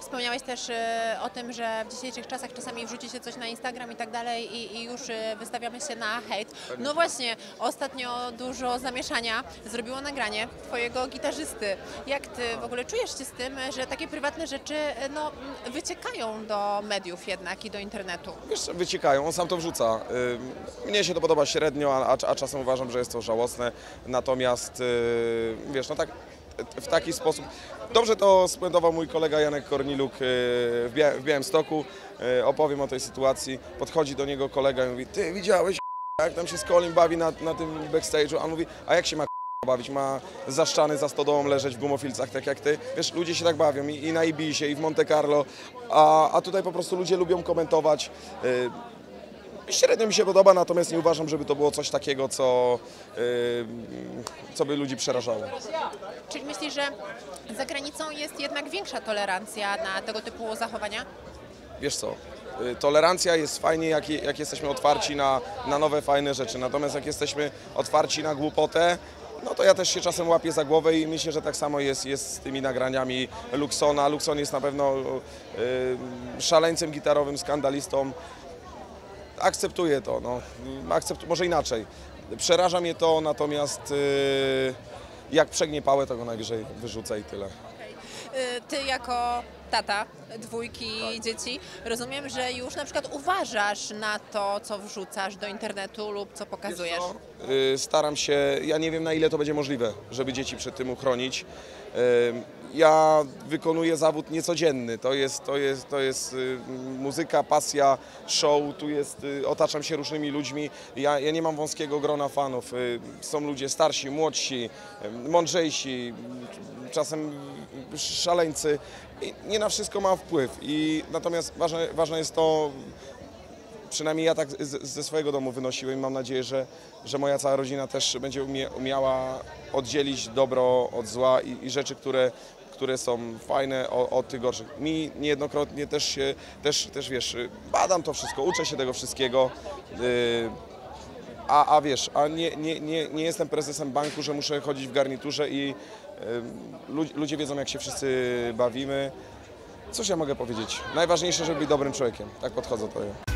Wspomniałeś też o tym, że w dzisiejszych czasach czasami wrzuci się coś na Instagram i tak dalej i już wystawiamy się na hejt. No właśnie, ostatnio dużo zamieszania zrobiło nagranie twojego gitarzysty. Jak ty w ogóle czujesz się z tym, że takie prywatne rzeczy no, wyciekają do mediów jednak i do internetu? Wiesz, wyciekają, on sam to wrzuca. Mnie się to podoba średnio, a czasem uważam, że jest to żałosne. Natomiast, wiesz, no tak, w taki sposób. Dobrze to spuentował mój kolega Janek Korniluk w Białymstoku. Opowiem o tej sytuacji. Podchodzi do niego kolega i mówi: ty widziałeś, jak tam się z Colim bawi na tym backstage'u? A on mówi: a jak się ma bawić? Ma zaszczany za stodołą leżeć w gumofilcach, tak jak ty. Wiesz, ludzie się tak bawią i na Ibizie, i w Monte Carlo, a tutaj po prostu ludzie lubią komentować. Średnio mi się podoba, natomiast nie uważam, żeby to było coś takiego, co by ludzi przerażało. Czyli myślisz, że za granicą jest jednak większa tolerancja na tego typu zachowania? Wiesz co, tolerancja jest fajnie, jak jesteśmy otwarci na nowe, fajne rzeczy, natomiast jak jesteśmy otwarci na głupotę, no to ja też się czasem łapię za głowę i myślę, że tak samo jest z tymi nagraniami Luxona. Luxon jest na pewno szaleńcem gitarowym, skandalistą. Akceptuję to, no. Może inaczej. Przeraża mnie to, natomiast jak przegnie pałę, to go najwyżej wyrzucę i tyle. Ty jako tata dwójki dzieci, rozumiem, że już na przykład uważasz na to, co wrzucasz do internetu lub co pokazujesz. Staram się, ja nie wiem, na ile to będzie możliwe, żeby dzieci przed tym uchronić. Ja wykonuję zawód niecodzienny, to jest muzyka, pasja, show, otaczam się różnymi ludźmi, ja nie mam wąskiego grona fanów, są ludzie starsi, młodsi, mądrzejsi, czasem szaleńcy i nie na wszystko mam wpływ, natomiast ważne jest to, przynajmniej ja tak ze swojego domu wynosiłem i mam nadzieję, że moja cała rodzina też będzie umiała oddzielić dobro od zła i rzeczy, które są fajne od tych gorszych. Mi niejednokrotnie też wiesz, badam to wszystko, uczę się tego wszystkiego, wiesz, nie jestem prezesem banku, że muszę chodzić w garniturze i ludzie wiedzą, jak się wszyscy bawimy. Cóż ja mogę powiedzieć? Najważniejsze, żeby być dobrym człowiekiem. Tak podchodzę do tego.